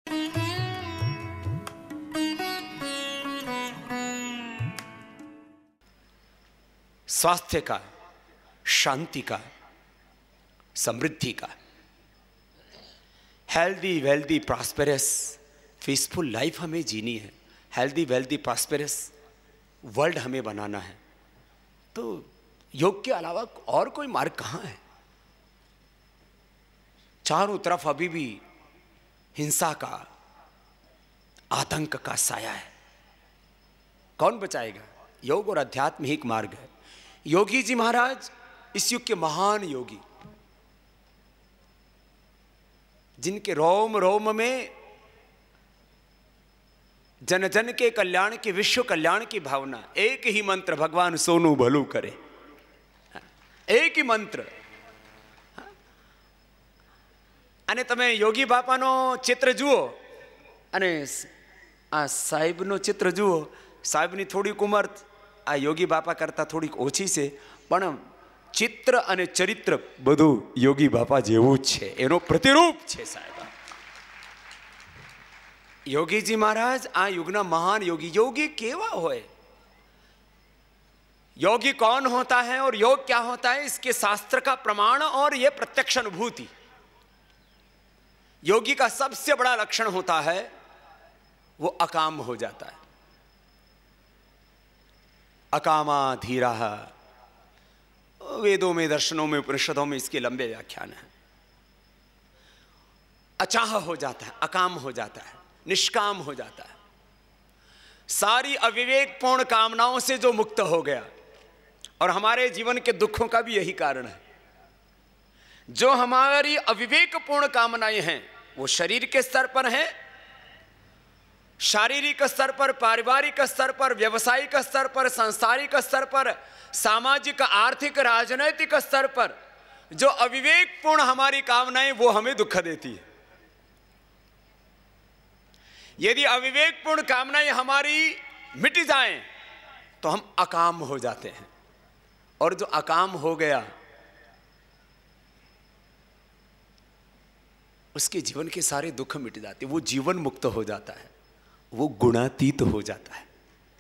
स्वास्थ्य का, शांति का, समृद्धि का, healthy wealthy prosperous peaceful life हमें जीनी है। हेल्दी वेल्दी प्रॉस्पेरस वर्ल्ड हमें बनाना है। तो योग के अलावा और कोई मार्ग कहाँ है? चारों तरफ अभी भी हिंसा का, आतंक का साया है। कौन बचाएगा? योग और अध्यात्म ही एक मार्ग है। योगी जी महाराज इस युग के महान योगी, जिनके रोम रोम में जन जन के कल्याण की, विश्व कल्याण की भावना। एक ही मंत्र, भगवान सोनू भलू करे, एक ही मंत्र। અને તમે યોગી બાપાનો ચિત્ર જુઓ અને આ સાહેબનો ચિત્ર જુઓ. સાહેબની થોડીક ઉંમર આ યોગી બાપા કરતાં થોડીક ઓછી છે, પણ ચિત્ર અને ચરિત્ર બધું યોગી બાપા જેવું જ છે, એનો પ્રતિરૂપ છે સાહેબ. योगी जी महाराज आ युगना महान योगी. योगी केवा होए? योगी कौन होता है और योग क्या होता है, इसके शास्त्र का प्रमाण और यह प्रत्यक्ष अनुभूति. योगी का सबसे बड़ा लक्षण होता है वो अकाम हो जाता है. अकामा धीरा, वेदों में, दर्शनों में, उपनिषदों में इसके लंबे व्याख्यान हैं. अचाह हो जाता है, अकाम हो जाता है, निष्काम हो जाता है. सारी अविवेकपूर्ण कामनाओं से जो मुक्त हो गया. और हमारे जीवन के दुखों का भी यही कारण है. जो हमारी अविवेकपूर्ण कामनाएं हैं वो शरीर के स्तर पर हैं, शारीरिक स्तर पर, पारिवारिक स्तर पर, व्यवसायिक स्तर पर, सांसारिक स्तर पर, सामाजिक, आर्थिक, राजनैतिक स्तर पर जो अविवेकपूर्ण हमारी कामनाएं वो हमें दुख देती है. यदि अविवेकपूर्ण कामनाएं हमारी मिट जाएं तो हम अकाम हो जाते हैं. और जो अकाम हो गया उसके जीवन के सारे दुख मिट जाते, वो जीवन मुक्त हो जाता है, वो गुणातीत हो जाता है.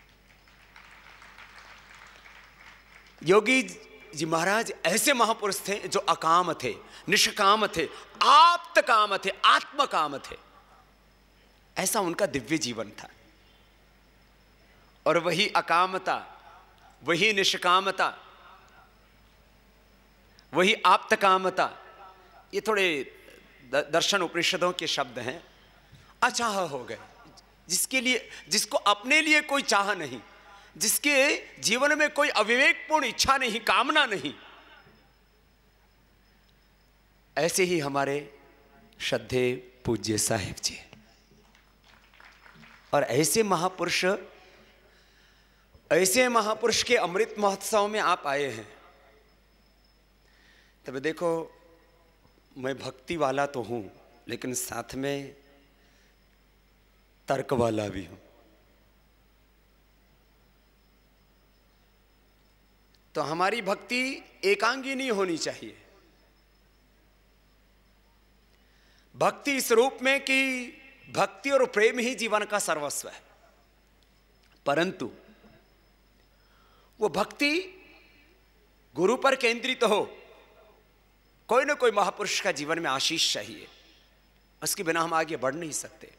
योगी जी महाराज ऐसे महापुरुष थे जो अकाम थे, निष्काम थे, आप्त काम थे, आत्मकाम थे. ऐसा उनका दिव्य जीवन था. और वही अकामता, वही निष्कामता, वही आप्तकामता, ये थोड़े दर्शन उपनिषदों के शब्द हैं. अचाह हो गए, जिसके लिए, जिसको अपने लिए कोई चाह नहीं, जिसके जीवन में कोई अविवेकपूर्ण इच्छा नहीं, कामना नहीं. ऐसे ही हमारे श्रद्धे पूज्य साहिब जी. और ऐसे महापुरुष के अमृत महोत्सव में आप आए हैं. तब देखो, मैं भक्ति वाला तो हूं, लेकिन साथ में तर्क वाला भी हूं. तो हमारी भक्ति एकांगी नहीं होनी चाहिए. भक्ति इस रूप में कि भक्ति और प्रेम ही जीवन का सर्वस्व है. परंतु वो भक्ति गुरु पर केंद्रित हो. कोई ना कोई महापुरुष का जीवन में आशीष चाहिए, उसके बिना हम आगे बढ़ नहीं सकते.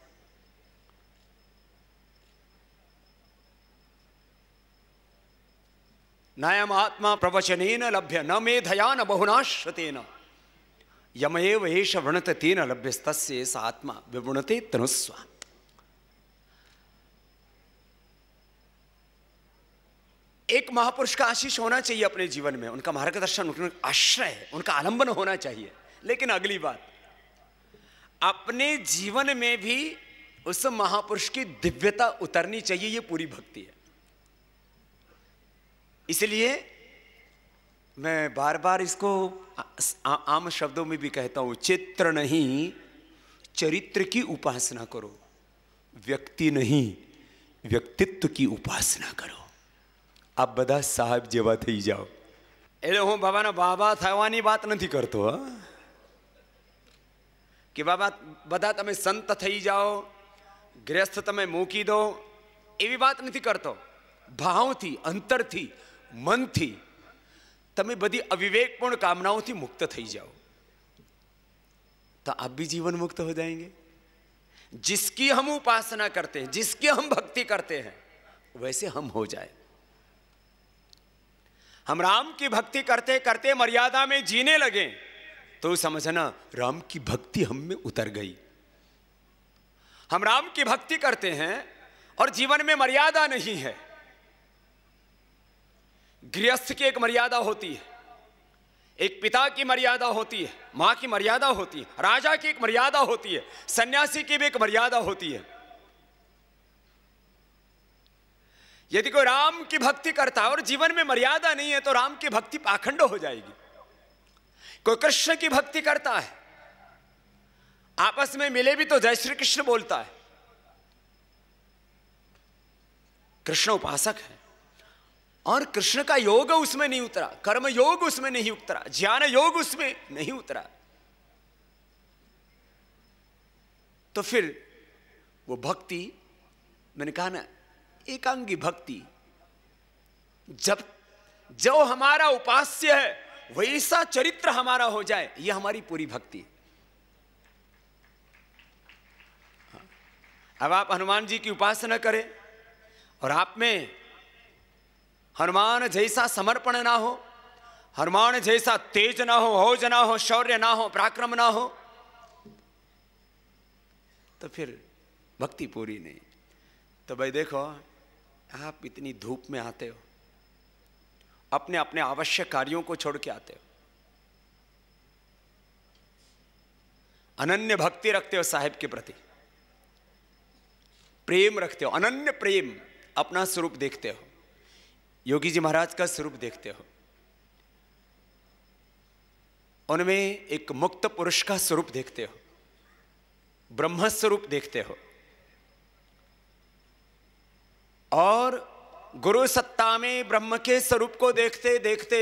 नायम आत्मा प्रवचनेन लभ्य न मेधया न बहुनाश्रतेन यमएव एष वृणते तेन लभ्यस्तस्य एष आत्मा विवृणते तनुस्व. एक महापुरुष का आशीष होना चाहिए अपने जीवन में, उनका मार्गदर्शन, उनका आश्रय, उनका आलंबन होना चाहिए. लेकिन अगली बात, अपने जीवन में भी उस महापुरुष की दिव्यता उतरनी चाहिए. ये पूरी भक्ति है. इसलिए मैं बार बार इसको आम शब्दों में भी कहता हूं, चित्र नहीं चरित्र की उपासना करो, व्यक्ति नहीं व्यक्तित्व की उपासना करो. आप બધા સાહેબ જેવા થઈ જાઓ. એટલે હું બાબાના બાબા થવાની વાત નથી કરતો. કે બાબા બધા તમે સંત થઈ જાઓ, ગૃહસ્થ તમે મૂકી દો, એવી વાત નથી કરતો. ભાવથી, અંતરથી, મનથી તમે બધી અવિવેકપૂर्ण कामनाओं मुक्त થઈ जाओ तो आप भी जीवन मुक्त हो जाएंगे. जिसकी हम उपासना करते हैं, जिसकी हम भक्ति करते हैं, वैसे हम हो जाए. हम राम की भक्ति करते करते मर्यादा में जीने लगे तो समझना राम की भक्ति हम में उतर गई. हम राम की भक्ति करते हैं और जीवन में मर्यादा नहीं है. गृहस्थ की एक मर्यादा होती है, एक पिता की मर्यादा होती है, मां की मर्यादा होती है, राजा की एक मर्यादा होती है, सन्यासी की भी एक मर्यादा होती है. यदि कोई राम की भक्ति करता है और जीवन में मर्यादा नहीं है तो राम की भक्ति पाखंड हो जाएगी. कोई कृष्ण की भक्ति करता है, आपस में मिले भी तो जय श्री कृष्ण बोलता है, कृष्ण उपासक है और कृष्ण का योग उसमें नहीं उतरा, कर्म योग उसमें नहीं उतरा, ज्ञान योग उसमें नहीं उतरा, तो फिर वो भक्ति, मैंने कहा ना एकांगी भक्ति, जब जो हमारा उपास्य है वैसा चरित्र हमारा हो जाए, यह हमारी पूरी भक्ति है. अब आप हनुमान जी की उपासना करें और आप में हनुमान जैसा समर्पण ना हो, हनुमान जैसा तेज ना हो, हौज ना हो, शौर्य ना हो, पराक्रम ना हो, तो फिर भक्ति पूरी नहीं. तो भाई देखो, आप इतनी धूप में आते हो, अपने अपने आवश्यक कार्यों को छोड़ के आते हो, अनन्य भक्ति रखते हो, साहिब के प्रति प्रेम रखते हो, अनन्य प्रेम, अपना स्वरूप देखते हो, योगी जी महाराज का स्वरूप देखते हो, उनमें एक मुक्त पुरुष का स्वरूप देखते हो, ब्रह्म स्वरूप देखते हो, और गुरु सत्ता में ब्रह्म के स्वरूप को देखते देखते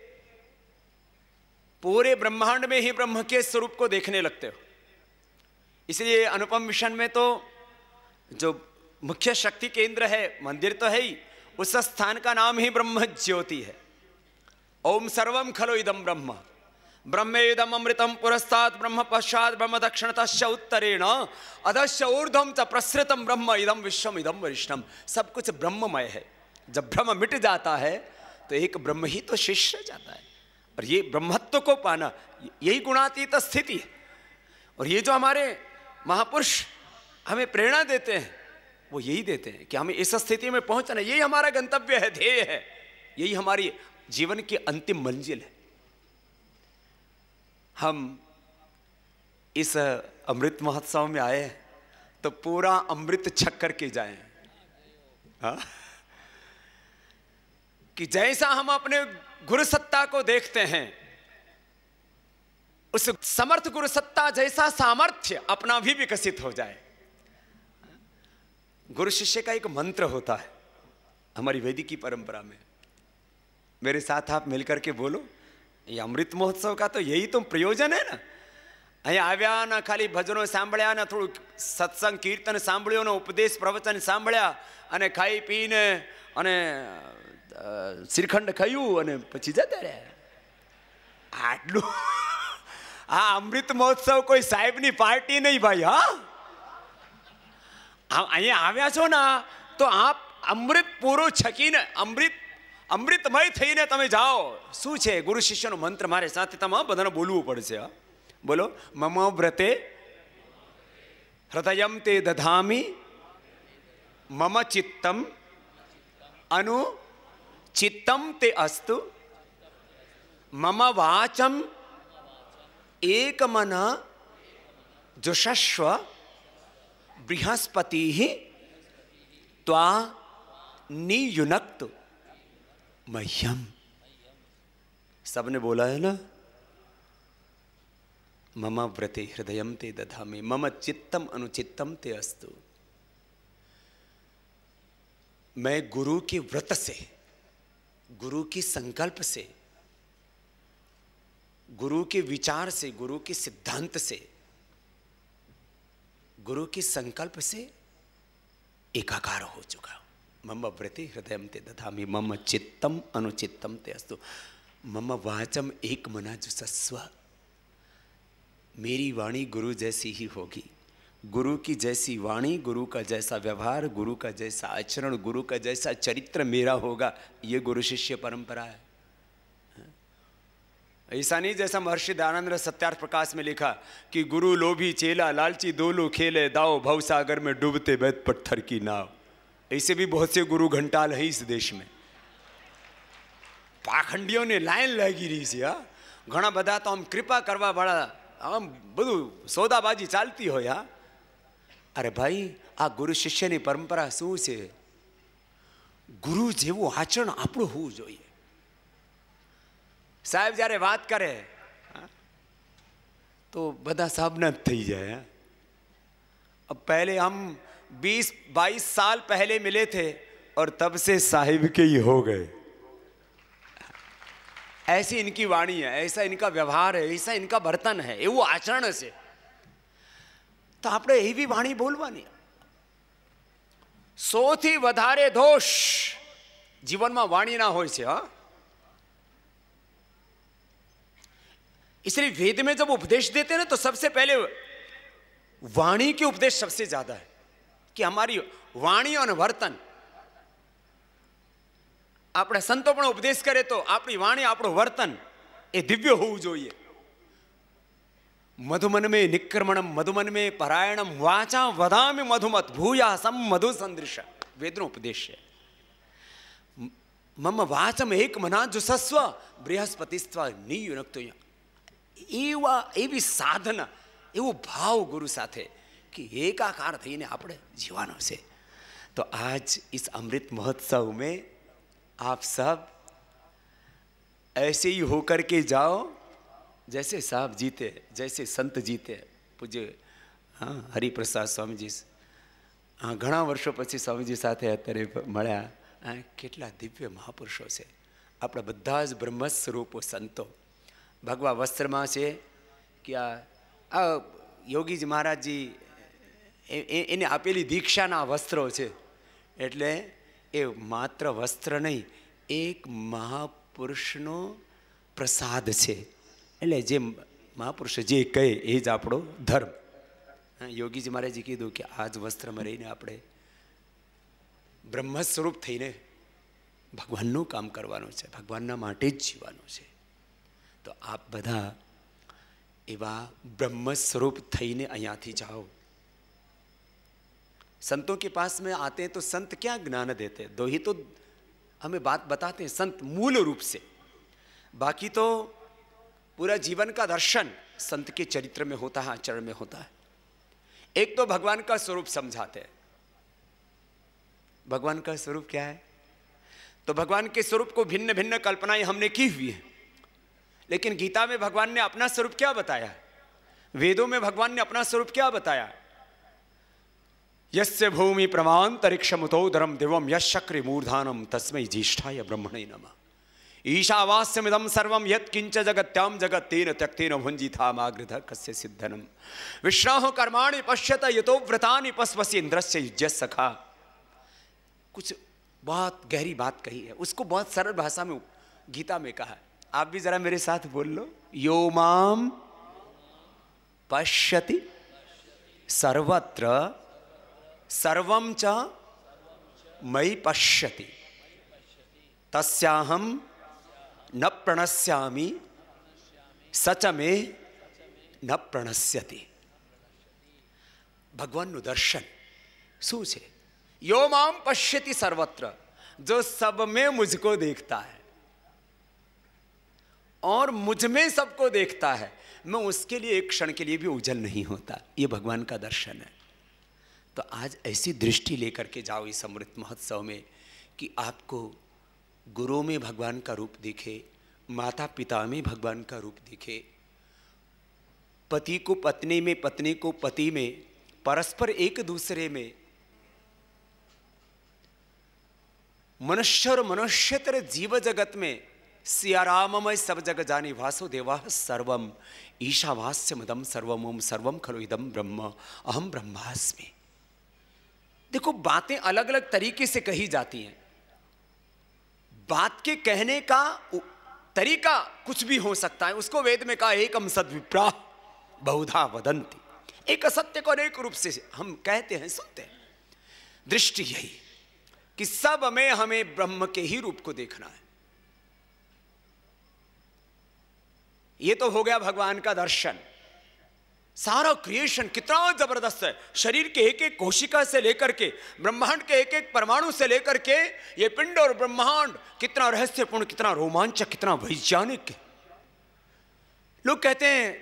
पूरे ब्रह्मांड में ही ब्रह्म के स्वरूप को देखने लगते हो. इसलिए अनुपम मिशन में तो जो मुख्य शक्ति केंद्र है, मंदिर तो है ही, उस स्थान का नाम ही ब्रह्म ज्योति है. ओम सर्वम खलो इदम ब्रह्म, ब्रह्मेदम अमृतम पुरस्तात् ब्रह्म पश्चात् ब्रह्म दक्षिणतश्च उत्तरेण अधश्च ऊर्ध्वं च प्रसृतम ब्रह्म इदम विश्वम इदम वरिष्ठम. सब कुछ ब्रह्ममय है. जब ब्रह्म मिट जाता है तो एक ब्रह्म ही तो शेष रह जाता है. और ये ब्रह्मत्व को पाना, यही गुणातीत स्थिति है. और ये जो हमारे महापुरुष हमें प्रेरणा देते हैं, वो यही देते हैं कि हमें इस स्थिति में पहुंचना, यही हमारा गंतव्य है, ध्येय है, यही हमारी जीवन की अंतिम मंजिल है. हम इस अमृत महोत्सव में आए हैं तो पूरा अमृत छक करके जाएं. हाँ? कि जैसा हम अपने गुरु सत्ता को देखते हैं, उस समर्थ गुरु सत्ता जैसा सामर्थ्य अपना भी विकसित हो जाए. गुरु शिष्य का एक मंत्र होता है हमारी वैदिकी परंपरा में. मेरे साथ आप मिलकर के बोलो, ये अमृत महोत्सव का तो यही तो प्रयोजन है ना. અહીંયા આવ્યા ને ખાલી ભજનો સાંભળ્યા ને થોડું સત્સંગ કીર્તન સાંભળ્યો ને ઉપદેશ પ્રવચન સાંભળ્યા અને ખાઈ પીને અને શ્રીખંડ ખાયું અને પછી જતા રહ્યા. આટલું આ અમૃત મહોત્સવ કોઈ સાહેબની પાર્ટી નહીં ભાઈ. હા, અહીંયા આવ્યા છો ને તો આપ અમૃત પૂરું છકીને અમૃતમય થઈને તમે જાઓ. શું છે ગુરુ શિષ્યનો મંત્ર? મારે સાથે તમારે બધાને બોલવું પડશે. હા, બોલો. મમ વ્રતે હૃદયમ તે દધામી મમ ચિત્તમ અનુ ચિત્તમ તે અસ્તુ મમ વાચમ એકમન जुषस्व बृहस्पति त्वा नियुनक्त मह्यम. सबने बोला है ना. मम व्रते हृदयम ते दधामि मम चित्तम अनुचित्तम ते अस्तु. मैं गुरु के व्रत से, गुरु की संकल्प से, गुरु के विचार से, गुरु के सिद्धांत से गुरु के संकल्प से एकाकार हो चुका हूं। मम व्रते हृदयम ते दधामि मम चित्तम अनुचित्तम ते अस्तु मम वाचम एक मना जुसस्व। मेरी वाणी गुरु जैसी ही होगी। गुरु की जैसी वाणी, गुरु का जैसा व्यवहार, गुरु का जैसा आचरण, गुरु का जैसा चरित्र मेरा होगा। ये गुरु शिष्य परंपरा है। ऐसा नहीं जैसा महर्षि दयानंद सत्यार्थ प्रकाश में लिखा कि गुरु लोभी चेला लालची दोलो खेले दाओ भवसागर में डूबते बैत पत्थर की नाव। ऐसे भी बहुत से गुरु घंटाल है इस देश में। पाखंडियों ने लाइन लगी रही છે। घना बधा तो हम कृपा करवा वाला आम બધું સોદાબાજી ચાલતી હોય। अरे भाई आ गुरु शिष्य ની परंपरा શું છે? गुरु જેવું આચરણ આપણું હોવું જોઈએ। साहब જ્યારે વાત કરે तो બધા સાબના થઈ જાય। अब पहले हम 20-22 साल पहले मिले थे और तब से साहिब के ही हो गए। ऐसी इनकी वाणी है, ऐसा इनका व्यवहार है, ऐसा इनका बर्तन है, એવું આચરણ છે। તો આપણે એવી વાણી બોલવાની। સૌથી વધારે દોષ જીવનમાં વાણીના હોય છે। હા, इसलिए वेद में जब उपदेश देते हैं ना तो सबसे पहले वाणी के उपदेश सबसे ज्यादा है कि हमारी वाणी और वर्तन। આપણે સંતો પણ ઉપદેશ કરે તો આપણી વાણી આપણું વર્તન એ દિવ્ય હોવું જોઈએ। મધુમન में નિક્રમણમ મધુમન में પરાયણમ વાચા વદામિ મધુમત ભૂયાસમ મધુ સંદૃશ। વેદનો ઉપદેશ છે। મમ વાચમ એક મના જુસસ્વ બૃહસ્પતિસ્વ નિયુનક્તો। એવી સાધના, એવો ભાવ ગુરુ સાથે कि एकाकार થઈને આપણે જીવવાનો છે। तो आज इस अमृत महोत्सव में आप सब ऐसे ही होकर के जाओ जैसे साहब जीते, जैसे संत जीते। पूज्य हाँ हरिप्रसाद स्वामी जी हाँ घणा वर्षों पछी स्वामी जी साथे अत्यारे मळ्या। केटला दिव्य महापुरुषो छे। आपणा बधा ज ब्रह्म स्वरूपो संतो। भगवा वस्त्र में से कि आ योगी जी महाराज जी एने आपेली दीक्षा ना वस्त्रों है। एटले ए मात्र वस्त्र नहीं, एक महापुरुषनो प्रसाद है। एटले जे महापुरुष जे कहे ए ज आपणो धर्म। योगी जी महाराज जी कीधुं कि आज वस्त्र में रहीने आपणे ब्रह्मस्वरूप थईने भगवाननुं काम करवानुं छे, भगवानना माटे ज जीववानुं छे। तो आप बधा एवा ब्रह्मस्वरूप थईने अहींयाथी जाओ। संतों के पास में आते हैं तो संत क्या ज्ञान देते हैं? दो ही तो हमें बात बताते हैं संत मूल रूप से। बाकी तो पूरा जीवन का दर्शन संत के चरित्र में होता है, आचरण में होता है। एक तो भगवान का स्वरूप समझाते हैं। भगवान का स्वरूप क्या है? तो भगवान के स्वरूप को भिन्न भिन्न कल्पनाएं हमने की हुई है, लेकिन गीता में भगवान ने अपना स्वरूप क्या बताया? वेदों में भगवान ने अपना स्वरूप क्या बताया? यस्य भूमि प्रमांतरिक्षमुतोदरम दिवम यशक्रि मूर्धानम तस्मै ज्येष्ठाय ब्रह्मणे नमः। ईशावास्यमिदं सर्वं यत्किंच जगत्यां जगत् तेन त्यक्तेन भुञ्जीथामागृतः कस्य सिद्धनम। विश्राहो कर्माणि पश्यत यतो व्रतानि पस्वसि इन्द्रस्य युज्य सखा। कुछ बहुत गहरी बात कही है, उसको बहुत सरल भाषा में गीता में कहा है। आप भी जरा मेरे साथ बोल लो। यो माम पश्यति सर्वत्र सर्वं च मयि पश्यति तस्याहं न प्रणश्यामि सच में न प्रणश्यति। भगवानનું दर्शन શું છે? यो माम पश्यति सर्वत्र, जो सब में मुझको देखता है और मुझ में सबको देखता है, मैं उसके लिए एक क्षण के लिए भी उजल नहीं होता। ये भगवान का दर्शन है। तो आज ऐसी दृष्टि लेकर के जाओ इस अमृत महोत्सव में कि आपको गुरु में भगवान का रूप दिखे, माता पिता में भगवान का रूप दिखे, पति को पत्नी में, पत्नी को पति में, परस्पर एक दूसरे में, मनुष्य और मनुष्यतर जीव जगत में सिया राममय सब जग जानी वासुदेवा सर्वम ईशावास्य मदम सर्वम ओम सर्वम खलु इदम ब्रह्म अहम ब्रह्मास्मि। देखो, बातें अलग अलग तरीके से कही जाती हैं। बात के कहने का तरीका कुछ भी हो सकता है। उसको वेद में कहा एकम सद्विप्रा बहुधा वदन्ति। एक असत्य को अनेक रूप से हम कहते हैं, सुनते हैं। दृष्टि यही कि सब में हमें ब्रह्म के ही रूप को देखना है। ये तो हो गया भगवान का दर्शन। सारा क्रिएशन कितना जबरदस्त है। शरीर के एक एक कोशिका से लेकर के ब्रह्मांड के एक एक परमाणु से लेकर के ये पिंड और ब्रह्मांड कितना रहस्यपूर्ण, कितना रोमांचक, कितना वैज्ञानिक है। लोग कहते हैं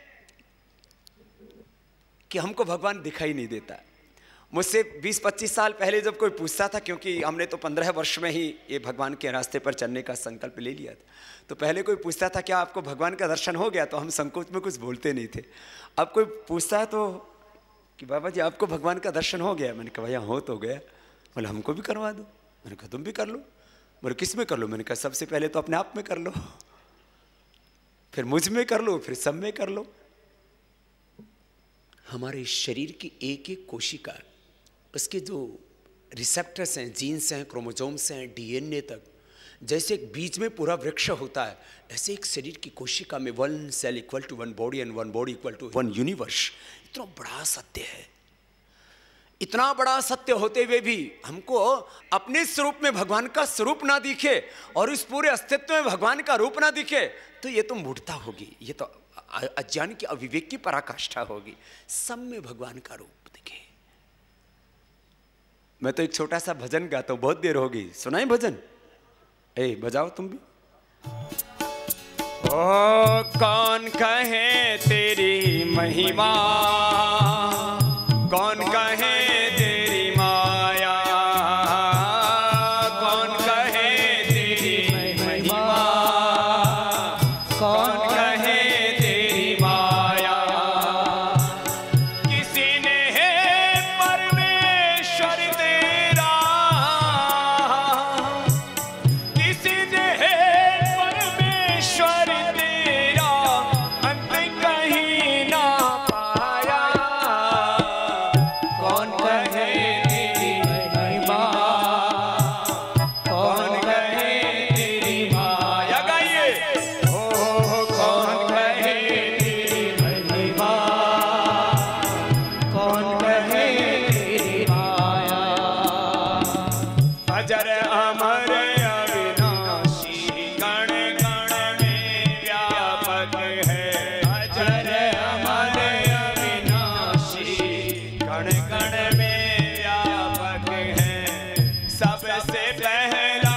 कि हमको भगवान दिखाई नहीं देता। मुझसे 20-25 साल पहले जब कोई पूछता था, क्योंकि हमने तो 15 वर्ष में ही ये भगवान के रास्ते पर चलने का संकल्प ले लिया था, तो पहले कोई पूछता था क्या आपको भगवान का दर्शन हो गया, तो हम संकोच में कुछ बोलते नहीं थे। अब कोई पूछता है तो कि बाबा जी आपको भगवान का दर्शन हो गया? मैंने कहा भैया हो तो गया। बोले हमको भी करवा दो। मैंने कहा तुम भी कर लो। बोले किस में कर लो? मैंने कहा सबसे पहले तो अपने आप में कर लो, फिर मुझ में कर लो, फिर सब में कर लो। हमारे शरीर की एक एक कोशिका, उसके जो रिसेप्टर्स हैं, जीन्स हैं, क्रोमोसोम्स हैं, डीएनए तक, जैसे एक बीज में पूरा वृक्ष होता है, ऐसे एक शरीर की कोशिका में 1 cell equal to 1 body and 1 body equal to 1 universe. इतना बड़ा सत्य है। इतना बड़ा सत्य होते हुए भी हमको अपने स्वरूप में भगवान का स्वरूप ना दिखे और इस पूरे अस्तित्व में भगवान का रूप ना दिखे, तो ये तो मूढ़ता होगी, ये तो अज्ञान की, अविवेक की पराकाष्ठा होगी। सब में भगवान का रूप दिखे। मैं तो एक छोटा सा भजन गाता हूं, बहुत देर होगी, सुनाई भजन? ए बजाओ तुम भी। ओ कौन कहे तेरी महिमा, कौन कहे तेरी माया, कौन कहे तेरी महिमा, कौन कहे तेरी माया। किसी ने है परमेश्वर तेरा, किसी ने है परमेश्वर तेरा, अंत कहीं ना पाया। कौन कहे तेरी महिमा, कौन कहे तेरी माया। गाइए ओ कौन कहे तेरी महिमा, कौन कहे तेरी माया। अजर अमर अविनाशी गण गण में व्यापक है। अजर अमर अविनाशी गण गण में व्यापक है। सबसे पहला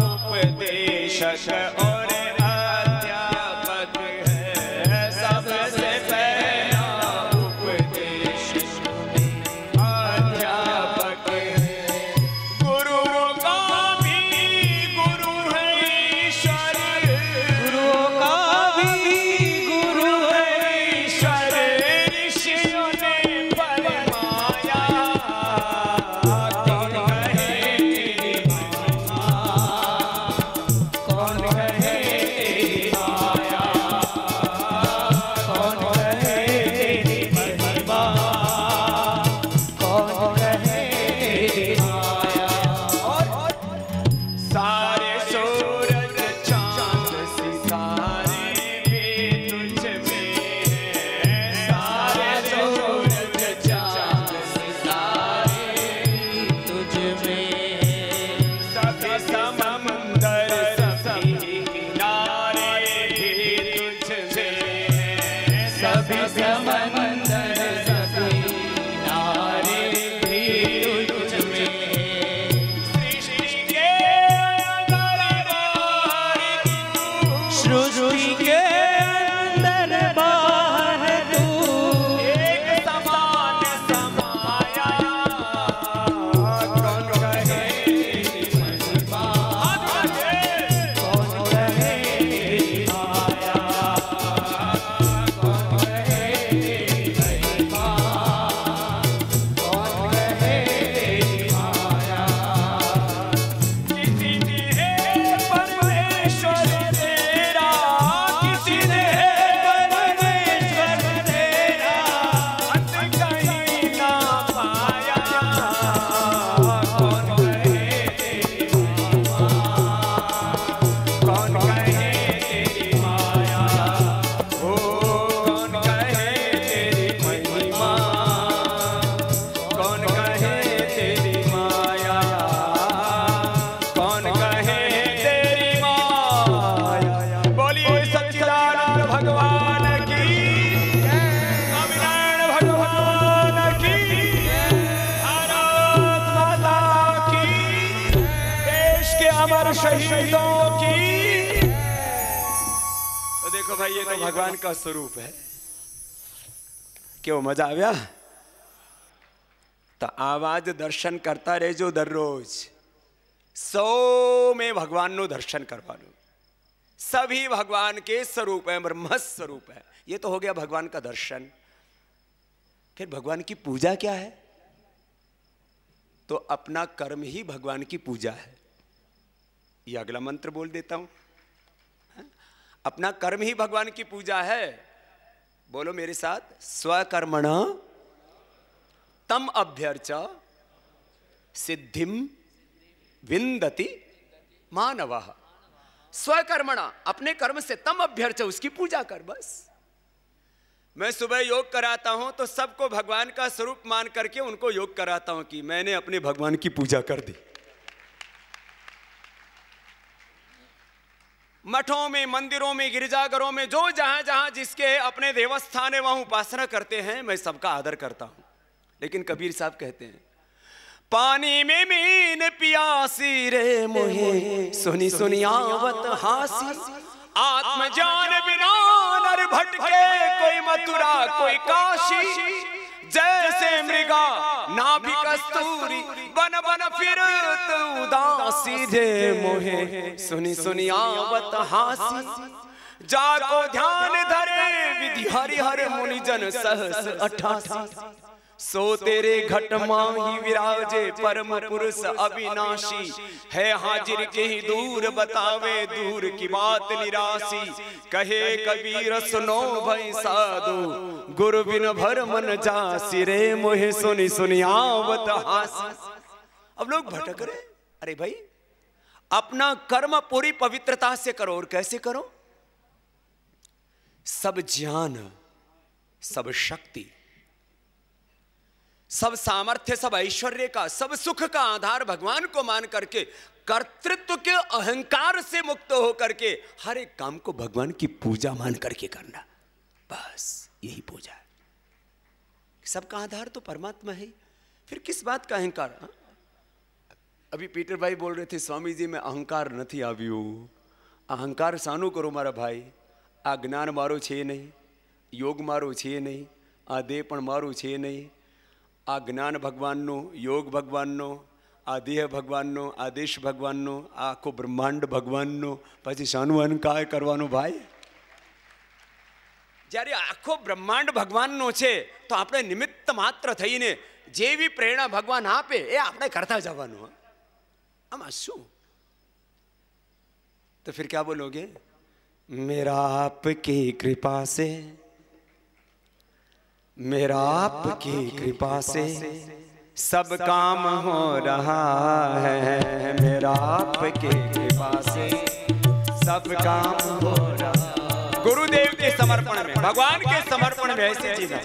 उपदेशक और अध्यापक है। सबसे पहला उपदेशक अध्यापक है। गुरु का भी गुरु है ईश्वर, गुरु का भी गुरु है ईश्वर। ऋषियों ने परमाया, कौन कहे तेरी महिमा, कौन कहे तेरी माया, कौन कहे तेरी महिमा, कौन कहे तेरी माया। और सारे सूरज चांद सितारे भी तुझ में हैं। सारे सूरज चांद सितारे भी तुझ में हैं। सभी समंदर सभी किनारे भी तुझ में हैं। सभी समंदर सभी किनारे भी अमर शहीदों की। तो देखो भाई, ये तो भगवान का स्वरूप है। क्यों मजा आ गया? तो आवाज दर्शन करता रहे जो दररोज 100 में भगवान नो दर्शन करवानो। सभी भगवान के स्वरूप है, ब्रह्म स्वरूप है। ये तो हो गया भगवान का दर्शन। फिर भगवान की पूजा क्या है? तो अपना कर्म ही भगवान की पूजा है। ये अगला मंत्र बोल देता हूं। अपना कर्म ही भगवान की पूजा है। बोलो मेरे साथ, स्वकर्मण तम अभ्यर्च सिद्धिम विंदति मानवः। स्वकर्मणा, अपने कर्म से, तम अभ्यर्च, उसकी पूजा कर। बस मैं सुबह योग कराता हूं तो सबको भगवान का स्वरूप मान करके उनको योग कराता हूं कि मैंने अपने भगवान की पूजा कर दी। मठों में, मंदिरों में, गिरजाघरों में, जो जहां जहां जिसके अपने देवस्थान है वहां उपासना करते हैं, मैं सबका आदर करता हूं। लेकिन कबीर साहब कहते हैं, पानी में मीन पियासी रे मोहे, सुनी सुनी आवत हासी। आत्म ज्ञान बिना नर भटके, कोई मथुरा कोई काशी। जैसे मृगा नाभि कस्तूरी, बन बन फिरत उदासी रे मोहे, सुनी सुनी आवत हासी। जाको ध्यान धरे विधि हरिहर मुनि जन सहस 88। सो तेरे घट माही विराजे परम पुरुष अविनाशी। है हाजिर के ही दूर बतावे दूर की बात निराशी। कहे कबीर सुनो भई साधु, गुरु बिन भर मन जासी रे मोहे, सुनी सुनी आवत हासी। अब लोग भटक रहे। अरे भाई, अपना कर्म पूरी पवित्रता से करो। और कैसे करो? सब ज्ञान, सब शक्ति, सब सामर्थ्य, सब ऐश्वर्य का, सब सुख का आधार भगवान को मान करके, कर्तृत्व के अहंकार से मुक्त हो करके हर एक काम को भगवान की पूजा मान करके करना। बस यही पूजा है। सबका आधार तो परमात्मा है। फिर किस बात का अहंकार? अभी पीटर भाई बोल रहे थे, स्वामी जी में अहंकार नहीं आव्यो। अहंकार सानू करो मारा भाई। आ ज्ञान मारो छे नहीं, योग मारो छे नहीं, आ देह पण मारो छे नहीं। आ ज्ञान भगवाननो, योग भगवाननो, आ देह भगवाननो, आदेश भगवाननो, आखो ब्रह्मांड भगवाननो, પછી શાનું અહંકાર કરવાનો ભાઈ? જ્યારે આખો બ્રહ્માંડ ભગવાનનો છે તો આપણે નિમિત્ત માત્ર થઈને જેવી પ્રેરણા ભગવાન આપે એ આપણે કરતા જવાનું। આમાં શું? तो फिर क्या बोलोगे? मेरा आपकी कृपा से, मेरा आपकी कृपा से सब काम हो रहा है। मेरा आपकी कृपा से सब काम हो रहा है। गुरुदेव के समर्पण में, भगवान के समर्पण में ऐसे जीना।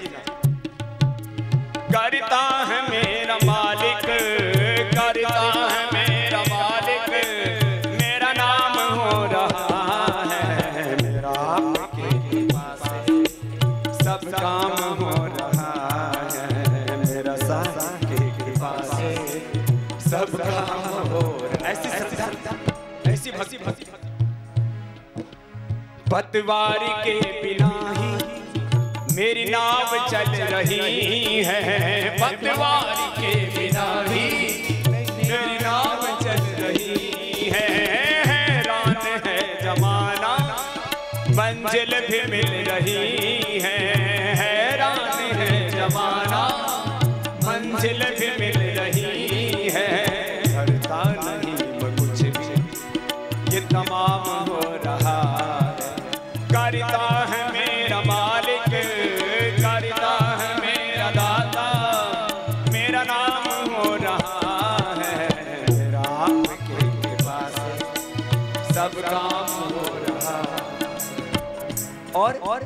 करता है मेरा मालिक, करता है मेरा मालिक, मेरा नाम हो रहा है। मेरा आपकी कृपा से सब काम हो रहा है। मेरा साथ की कृपा से सब काम हो रहा है। ऐसी श्रद्धा, ऐसी भक्ति। पतवार के बिना ही मेरी नाव चल रही है। पतवार के बिना ही मेरी नाव चल रही है। हैरान है जमाना, मंजिल भी मिल रही है। हैरान है जमाना, मंजिल भी मिल रही है। करता नहीं मैं कुछ भी, ये तमाम हो रहा है। करता है मेरा मालिक, करता है मेरा दाता, मेरा नाम हो रहा है। मेरा आपके कृपा से सब काम हो रहा है। और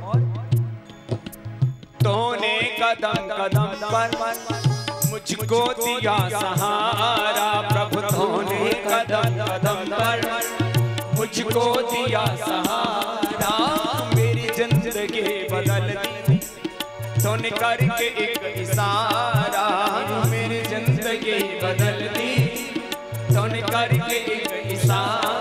तूने कदम कदम पर मुझको दिया सहारा। प्रभु तूने कदम कदम पर मुझको दिया सहारा। मेरी जिंदगी बदल दी तूने करके एक इशारा। मेरी जिंदगी बदल दी तूने करके एक इशारा।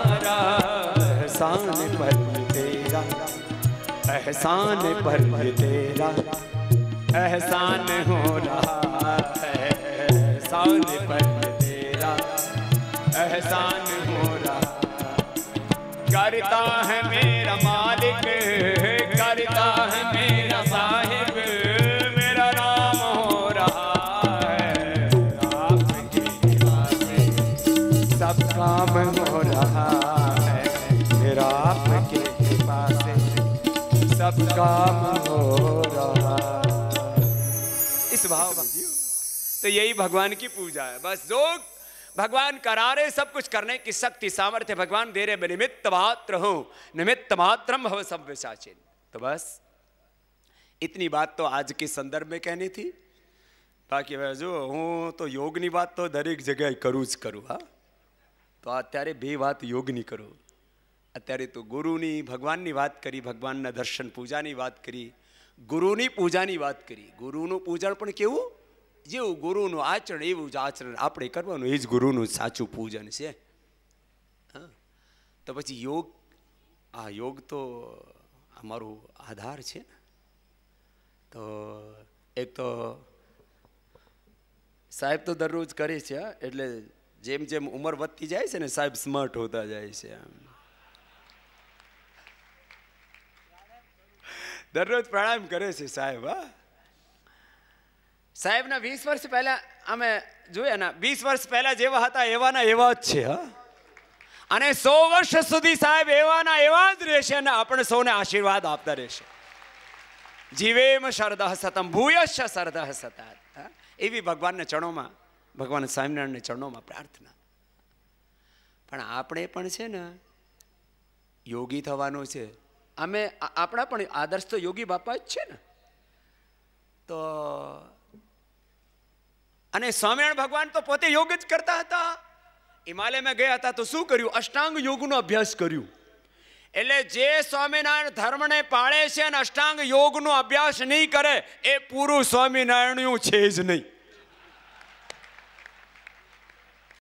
एहसान पर ये तेरा एहसान हो रहा है, एहसान पर ये तेरा एहसान हो रहा। करता है मेरा मालिक, करता है मेरा साहिब, मेरा नाम हो रहा है। आपकी कृपा से सब काम हो रहा है, मेरा आपकी कृपा से सब काम हो रहा। इस भाव में जियो, तो यही भगवान की पूजा है। बस जो भगवान करा रहे सब कुछ करने की शक्ति सामर्थ्य भगवान दे रहे, निमित्त मात्र हो, निमित्त मात्रम भव सव्यसाचिन। तो बस इतनी बात तो आज के संदर्भ में कहनी थी। बाकी जो हूँ तो योगनी बात तो दरेक जगह करूँ ज करूँ। हाँ, तो અત્યારે બે વાત યોગની કરો। અત્યારે તો ગુરુની ભગવાનની વાત કરી, ભગવાનના દર્શન પૂજાની વાત કરી, ગુરુની પૂજાની વાત કરી। ગુરુનું પૂજન પણ કેવું, જેવું ગુરુનું આચરણ એવું જ આચરણ આપણે કરવાનું, એ જ ગુરુનું સાચું પૂજન છે। હા, તો પછી યોગ, આ યોગ તો અમારો આધાર છે ને। તો એક તો સાહેબ તો દરરોજ કરે છે, એટલે જેમ જેમ ઉંમર વધતી જાય છે ને સાહેબ સ્માર્ટ હોતા જાય છે। દરરોજ પ્રાણાયામ કરે છે સાહેબ। હા, સાહેબના 20 વર્ષ પહેલા અમે જોયા ના, 20 વર્ષ પહેલા જેવા હતા એવાના એવા જ છે। હા, અને 100 વર્ષ સુધી સાહેબ એવાના એવા જ રહેશે અને આપણે સૌને આશીર્વાદ આપતા રહેશે। જીવેમ શરદઃ સતમ ભૂયશ્ચ શરદઃ સતાત। એવી ભગવાનના ચરણોમાં, ભગવાન સ્વામિનારાયણના ચરણોમાં પ્રાર્થના। પણ આપણે પણ છે ને યોગી થવાનું છે। અમે આપણા પણ આદર્શ તો યોગી બાપા જ છે ને। તો અને સ્વામિનારાયણ ભગવાન તો પોતે યોગ જ કરતા હતા। હિમાલયમાં ગયા હતા તો શું કર્યું, અષ્ટાંગ યોગનો અભ્યાસ કર્યું। એટલે જે સ્વામિનારાયણ ધર્મને પાળે છે અને અષ્ટાંગ યોગનો અભ્યાસ નહીં કરે એ પૂરું સ્વામિનારાયણનું છે જ નહીં।